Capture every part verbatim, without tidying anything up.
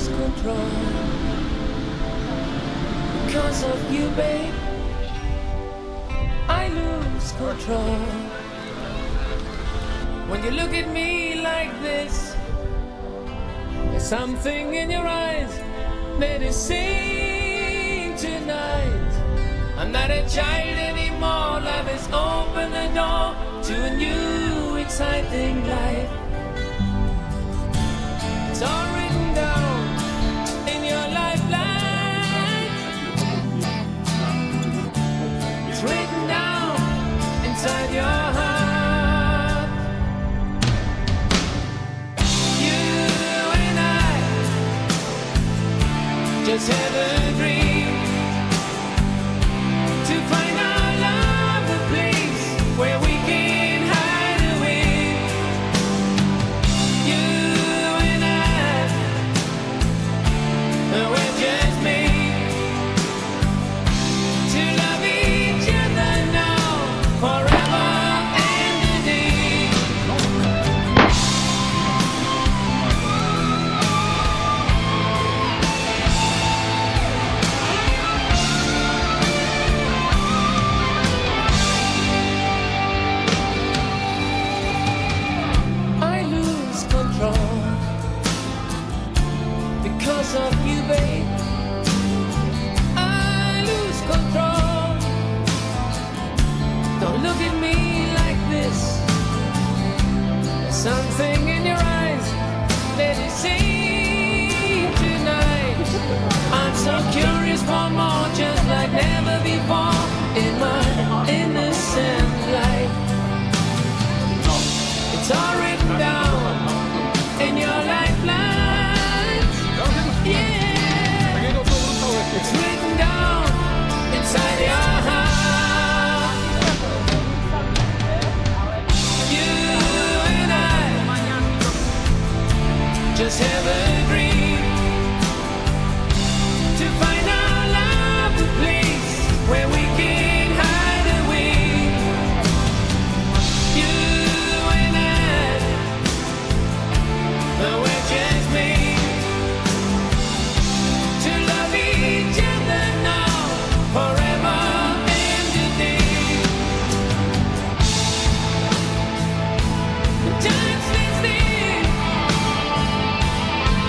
lose control because of you, babe. I lose control when you look at me like this. There's something in your eyes that is saying tonight, I'm not a child anymore. Life has opened the door to a new exciting life. It's all written down in your lifeline. It's written down inside your heart. You and I just have a dream to find our love, a place where we can hide away. You and I, we're just made to love each other now, forever and a day. I lose control because of you, babe. I lose control. Don't look at me like this. There's something in your eyes that is saying tonight, I'm so curious for more, just like never before in my innocent life. It's all written down in your lifelines. Yeah, it's written down inside your heart. You and I just have a dream to find our love, a place where we can hide away. You and I, we're just made to love each other now, forever and a day. The time stands still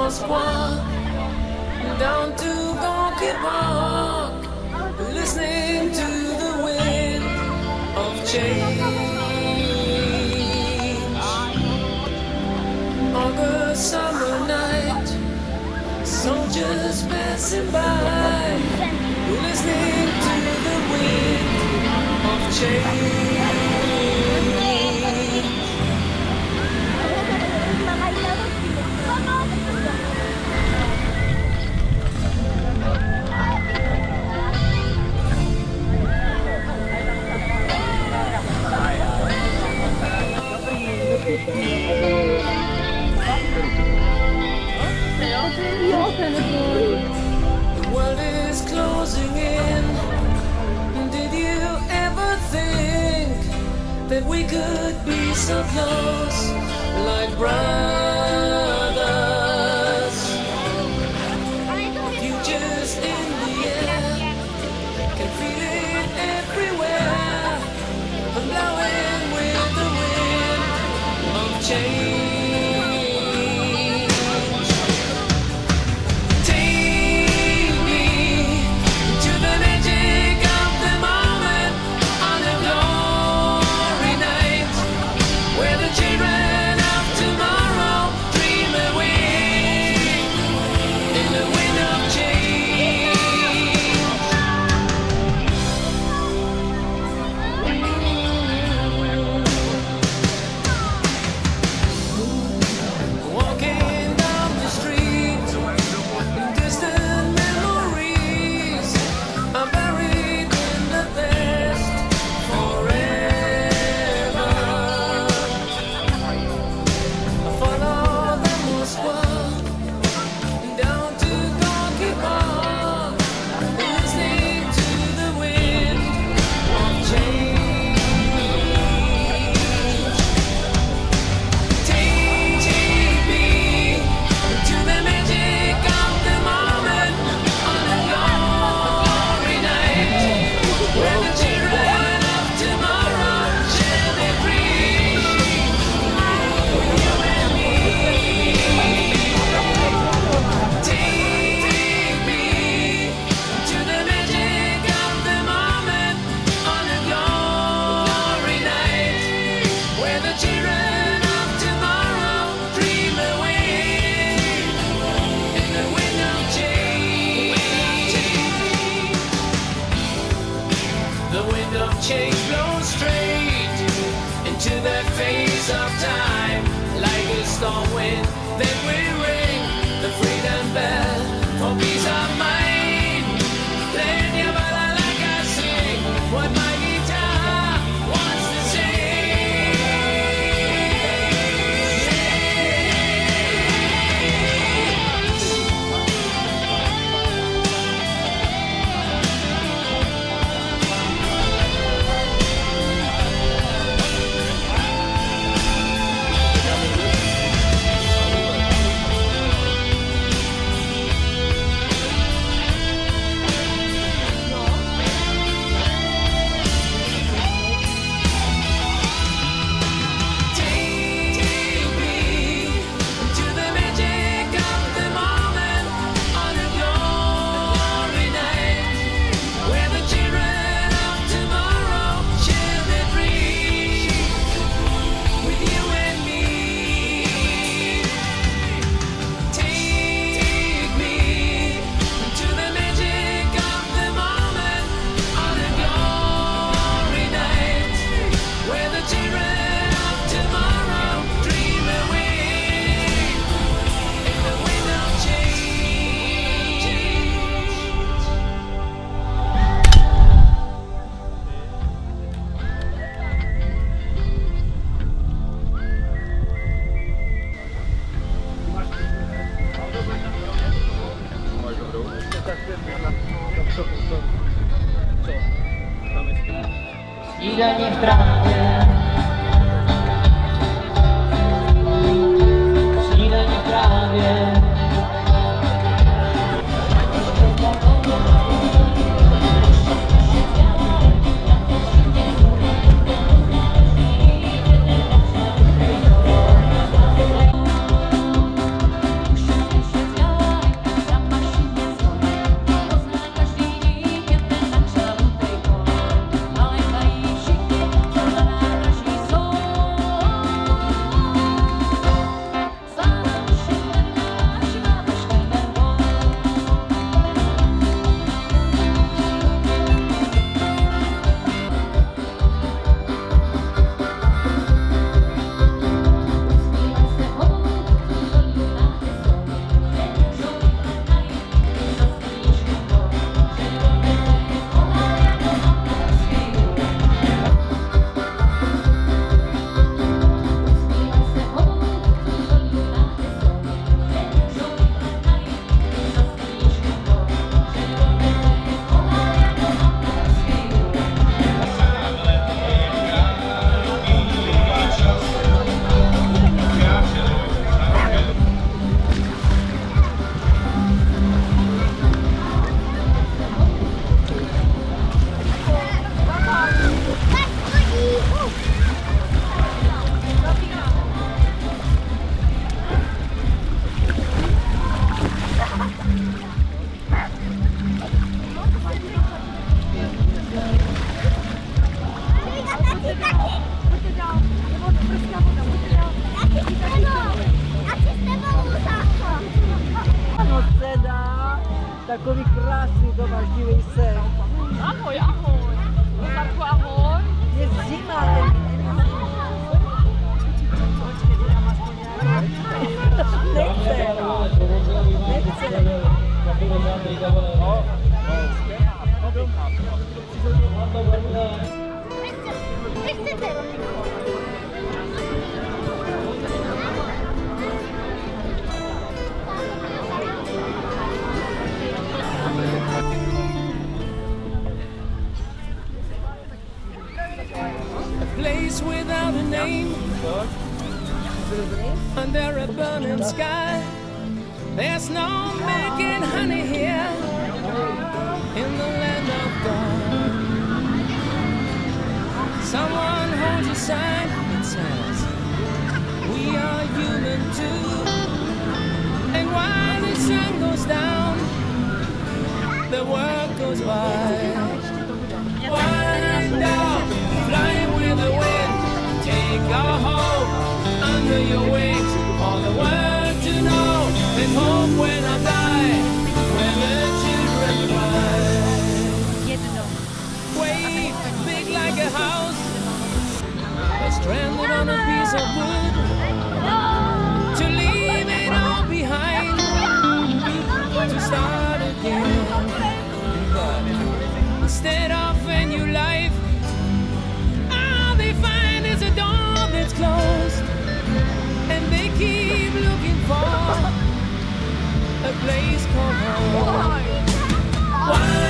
Moskwa, down to Gorky Park, listening to the wind of change. August summer night, soldiers passing by, listening to the wind of change. The world is closing in. Did you ever think that we could be so close, like brothers? Futures in the air, can feel it everywhere, blowing with the wind of change. Change blows straight into that phase of time, like a storm wind. Then we ring the freedom bell for peace of mind. Playing your bala like I sing what my guitar wants to Snídaně v trávě, snídaně v trávě. Takový krásný to máš, dívej se. Ahoj, ahoj. Lukarku, ahoj. Je zima, ten počkej, ty tam aspoň nechce. Nechce. A place without a name, under a burning sky. There's no making honey here in the land of God. Someone holds a sign that says we are human too. And while the sun goes down, the world goes by. Wind up, fly with the wind, take our hope under your wings. For the world to know, and hope when I die, when the children cry. Wait, big like a house, they're stranded on a piece of wood. To leave it all behind, to start again. But instead of a new life, all they find is a door that's closed. And they keep looking for a place called home. Why?